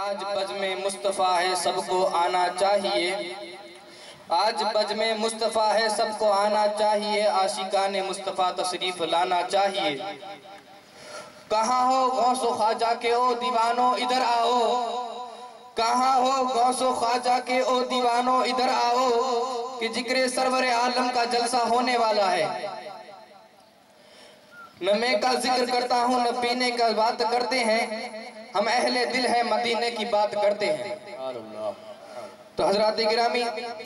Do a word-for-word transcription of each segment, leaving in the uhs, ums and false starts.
आज बज़्म मुस्तफ़ा है सबको आना चाहिए, आज बज़्म मुस्तफ़ा है सबको आना चाहिए, आशिकाने मुस्तफ़ा तशरीफ़ लाना चाहिए। कहाँ हो गौसो ख्वाजा के ओ दीवानो इधर आओ, कहाँ हो गौसो ख्वाजा के ओ दीवानो इधर आओ, कि जिक्र सरवर आलम का जलसा होने वाला है। न मैं का जिक्र करता हूँ न पीने का बात करते हैं, हम अहले दिल है मदीने की बात करते हैं। तो हजरात गिरामी,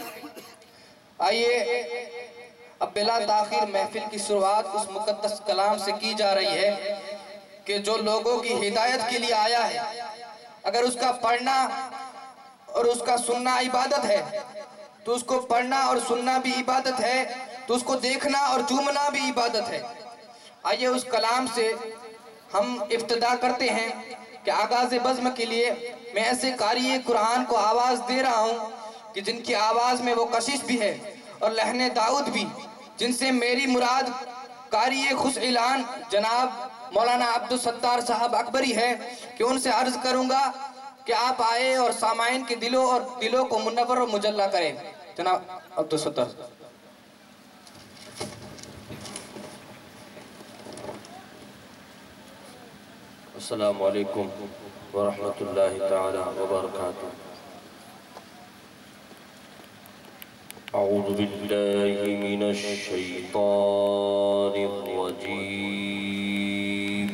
आइए अब बिला ताखिर महफिल की शुरुआत उस मुकद्दस कलाम से की जा रही है कि जो लोगों की हिदायत के लिए आया है। अगर उसका पढ़ना और उसका सुनना इबादत है तो उसको पढ़ना और सुनना भी इबादत है, तो उसको देखना और चूमना भी इबादत है। आइए उस कलाम से हम इब्तिदा करते हैं कि आगाज़ बज़्म के लिए मैं ऐसे कारी कुरान को आवाज़ दे रहा हूँ कि जिनकी आवाज़ में वो कशिश भी है और लहने दाऊद भी, जिनसे मेरी मुराद कारी खुश ऐलान जनाब मौलाना अब्दुल सत्तार साहब अकबरी है, कि उनसे अर्ज़ करूँगा कि आप आए और सामाइन के दिलों और दिलों को मुनव्वर और मुजल्ला करें। जनाब अब्दुल सत्तार। अस्सलामु अलैकुम व रहमतुल्लाहि तआला व बरकातुहू। अऊज़ु बिल्लाहि मिनश शैतानिर रजीम।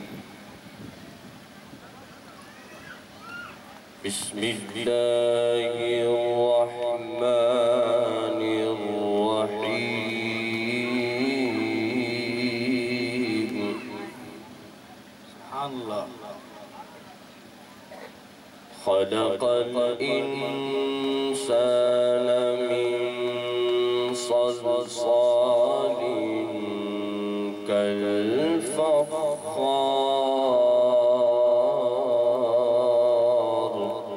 बिस्मिल्लाहिर रहमानिर रहीम। अल्लाह। खलक़ल इंसान मिन सलसालिन कल फ़ख़्ख़ार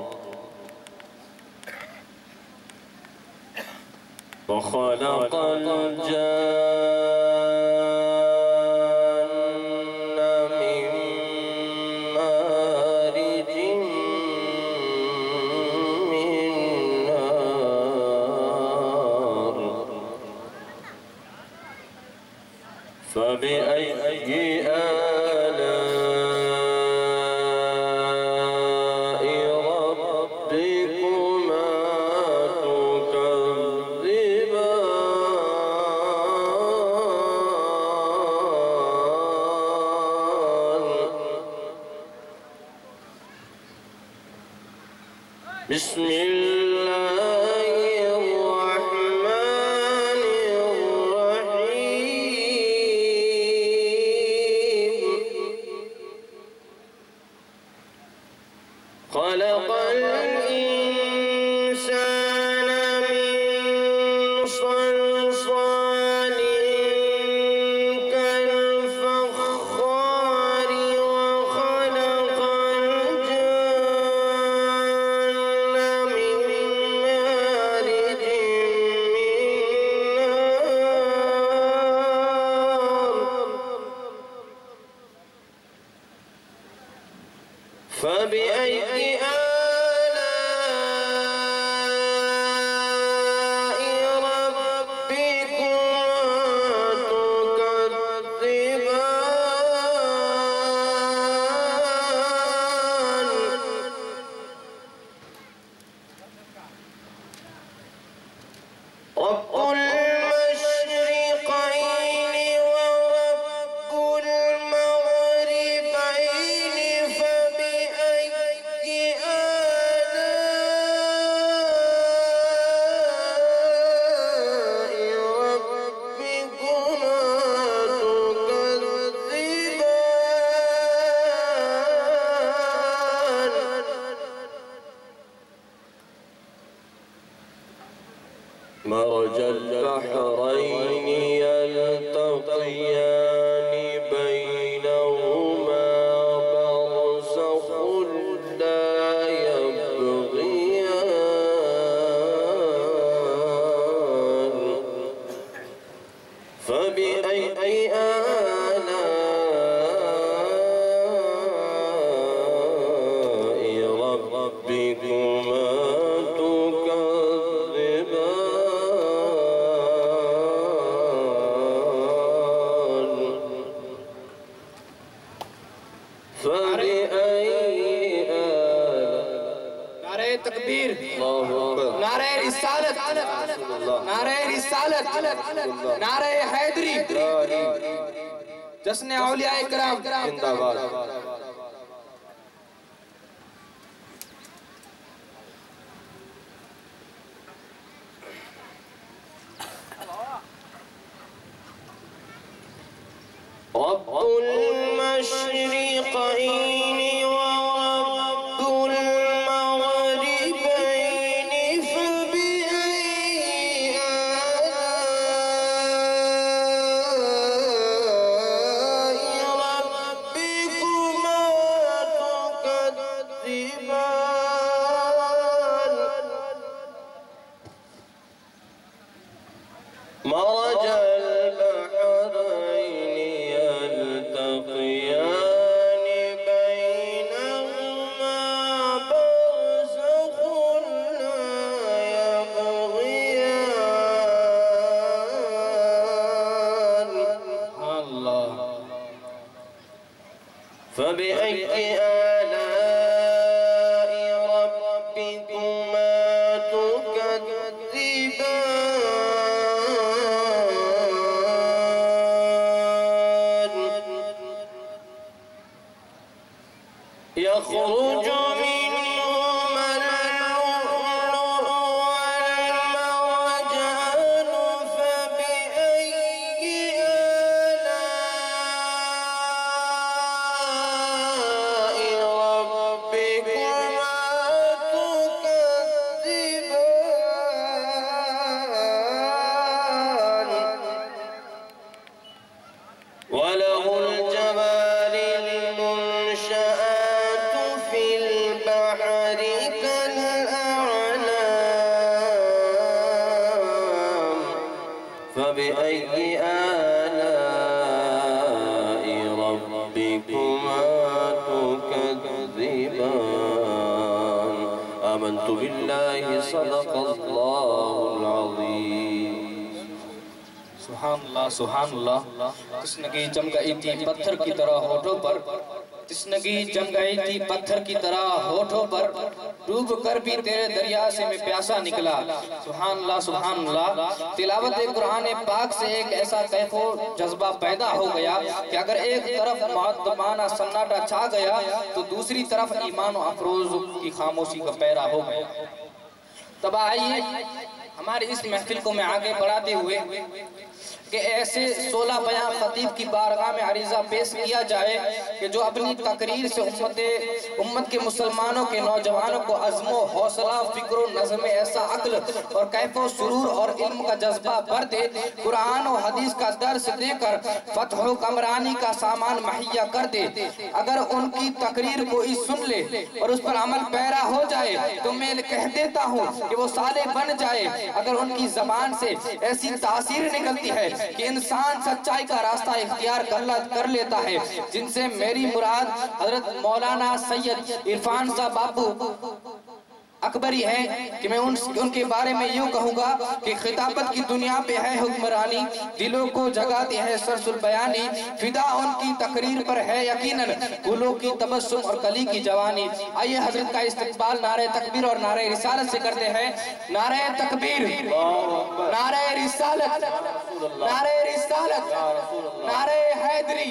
व खलक़ल जान्न मिन मारिज मिन नार फ़बिअय्यि आलाइ रब्बिकुमा तुकज़्ज़िबान। बिस्मिल्लाहिर रहमानिर रहीम। खलक़ल इंसान मिन सलसालिन कल फ़ख़्ख़ार व खलक़ल जान्न मिन मारिज मिन नार फ़बिअय्यि आलाइ रब्बिकुमा तुकज़्ज़िबान। रब्बुल मशरिक़ैनि व रब्बुल मग़रिबैनि फ़बिअय्यि आलाइ रब्बिकुमा तुकज़्ज़िबान। मरजल बहरैनि यल्तक़ियान बैनहुमा बरज़ख़ुन ला यबग़ियान। फ़बिअय्यि आलाइ रब्बिकुमा رسالت، نعرہ حیدری، جشن اولیاء کرام زندہ باد. رب المشرقين ورب المغربين فبأي آلاء ربكما تكذبان مرج البحرين يلتقيان بينهما برزخ لا يبغيان اللہ. فبأي آلاء ربكما تكذبان يخرج منهما اللؤلؤ والمرجان فبأي آلاء ربكما تكذبان وله الجوار المنشآت في البحر كالأعلام فبأي آلاء ربكما تكذبان آمنت بالله صدق الله العظيم. سبحان اللہ سبحان اللہ. تشنگی جم گئی تھی پتھر کی طرح ہونٹوں پر، تشنگی جم گئی تھی پتھر کی طرح ہونٹوں پر، ڈوب کر بھی تیرے دریا سے میں پیاسا نکلا. سبحان اللہ سبحان اللہ. تلاوت قرآن پاک سے ایک ایسا کیف و جذبہ پیدا ہو گیا کہ اگر ایک طرف معدبانہ سناٹا چھا گیا تو دوسری طرف ایمان و افروز کی خاموشی کا پیرا ہو گیا. تب آئیے ہماری اس محفل کو میں آگے بڑھاتے ہوئے کہ ایسے سولہ بیان خطیب کی بارگاہ میں عریضہ پیش کیا جائے کہ جو اپنی تقریر سے امت امت کے مسلمانوں کے نوجوانوں کو عزم و حوصلہ، فکر و نظم ایسا عقل اور کیف و سرور اور علم کا جذبہ بھر دے، قرآن و حدیث کا درس دے کر فتح و کمرانی کا سامان مہیا کر دے. اگر ان کی تقریر کوئی سن لے اور اس پر عمل پیرا ہو جائے تو میں کہہ دیتا ہوں کہ وہ صالح بن جائے. اگر ان کی زبان سے ایسی تاثیر نکلتی ہے کہ انسان سچائی کا راستہ اختیار کر لیتا ہے، جن سے میری مراد حضرت مولانا سید عرفان صاحب بابو اکبری ہے کہ میں ان کے بارے میں یوں کہوں گا کہ خطابت کی دنیا پہ ہے حکمرانی، دلوں کو جگاتی ہے سرس البیانی، فدا ان کی تقریر پر ہے یقیناً گلوں کی تبسم اور کلی کی جوانی. آئیے حضرت کا استقبال نعرہ تکبیر اور نعرہ رسالت سے کرتے ہیں. نعرہ تکبیر، نعرہ رسالت، نعرہ رسالت، نعرہ حیدری.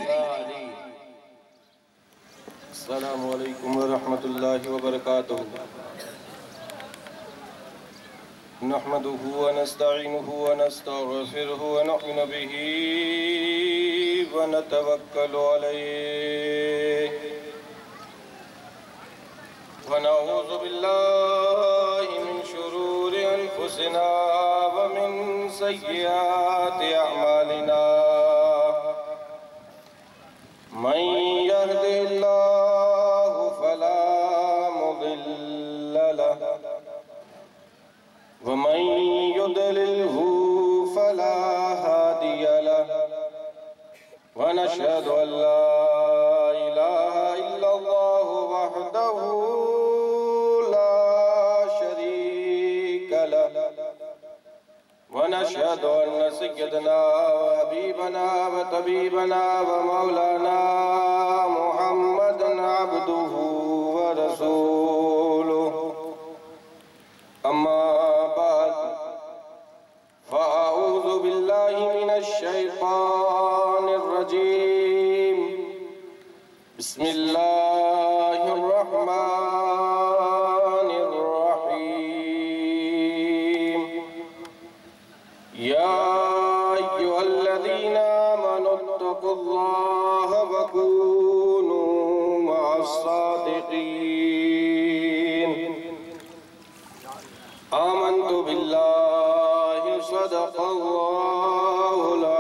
السلام علیکم ورحمۃ اللہ وبرکاتہ. نحمده ونستعينه ونستغفره ونؤمن به ونتوكل عليه ونعوذ بالله من شرور أنفسنا ومن سيئات أعمالنا من يهد الله فلا مضل له ومن يضلله فلا هادي له ونشهد أن لا إله إلا الله وحده لا شريك له ونشهد أن سيدنا وحبيبنا وطبيبنا ومولانا محمدا عبده ورسوله. أما بعد فأعوذ الشيطان الرجيم بسم الله الرحمن الرحيم يا أيها الذين آمنوا اتقوا الله وكونوا مع الصادقين آمنت بالله صدق الله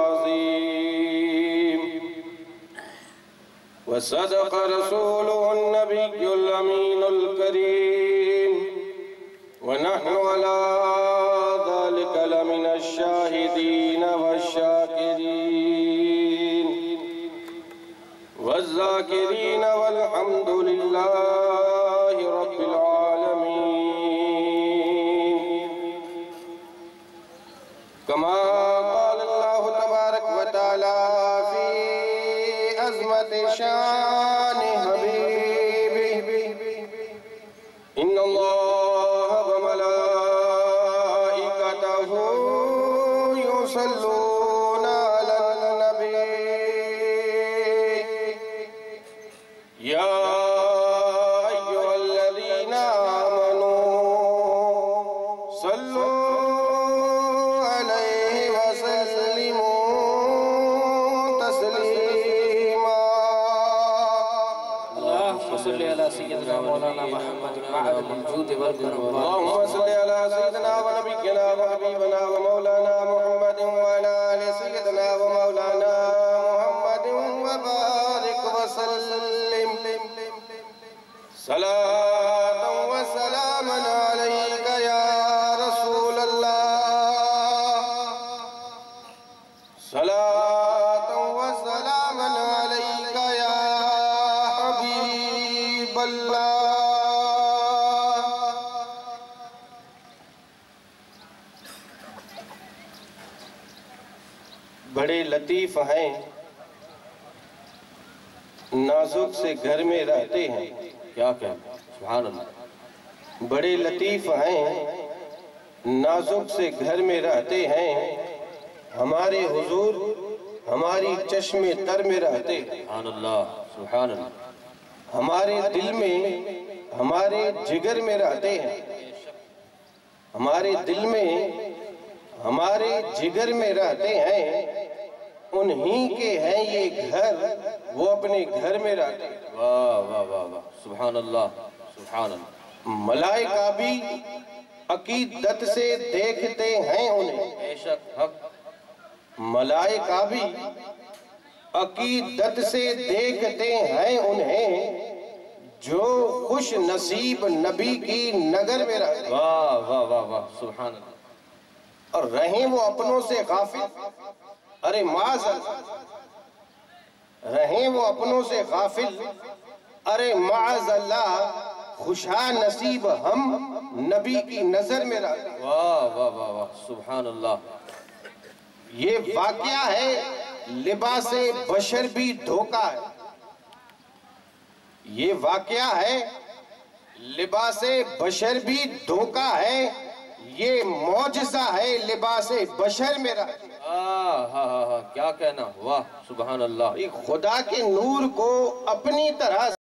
العظيم وصدق رسوله النبي الأمين الكريم ونحن على ذلك لمن الشاهدين والشاكرين والذاكرين والحمد لله رب العالمين كما قال الله تبارك وتعالى في عظمت شان حبيبه إن الله وملائكته يصلون على النبي يا أيها الذين آمنوا صلوا عليه وسلموا تسليما اللهم صل على سيدنا مولانا محمد وعلى الوجود والكرم. اللهم صل على سيدنا ونبينا وحبيبنا ومولانا محمد وعلى آل سيدنا ومولانا محمد وبارك وسلم صلاة وسلاما عليك يا رسول الله صلاة وسلاما عليك يا حبيب الله. بڑے لطیف ہیں نازک سے گھر میں رہتے ہیں. کیا کہ سبحان اللہ. بڑے لطیف ہیں نازک سے گھر میں رہتے ہیں. ہمارے حضور ہماری چشم تر میں رہتے ہیں. سبحان اللہ سبحان اللہ. ہمارے دل میں ہمارے جگر میں رہتے ہیں. ہمارے دل میں ہمارے جگر میں رہتے ہیں. انہی کے ہیں یہ گھر وہ اپنے گھر میں رہتے ہیں. واہ واہ واہ واہ سبحان اللہ سبحان اللہ. ملائکہ بھی عقیدت سے دیکھتے ہیں انہیں. بے شک حق. ملائکہ بھی عقیدت سے دیکھتے ہیں انہیں جو خوش نصیب نبی کی نگر میں رہتے ہیں. واہ واہ واہ واہ سبحان اللہ. اور رہیں وہ اپنوں سے غافل. ارے معاذ اللہ. رہیں وہ اپنوں سے غافل. ارے معاذ اللہ خوشا نصیب ہم نبی کی نظر میں رہتے ہیں. واہ واہ واہ واہ سبحان اللہ. یہ واقعہ ہے لباس بشر بھی دھوکہ ہے. یہ واقعہ ہے لباس بشر بھی دھوکہ ہے. یہ معجزہ ہے لباس بشر میں رہتے ہیں. ہاں ہاں ہاں کیا کہنا. واہ سبحان اللہ. خدا کے نور کو اپنی طرح